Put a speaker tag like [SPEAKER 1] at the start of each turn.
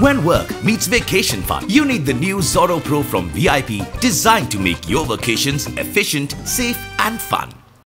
[SPEAKER 1] When work meets vacation fun, you need the new Zorro Pro from VIP, designed to make your vacations efficient, safe and fun.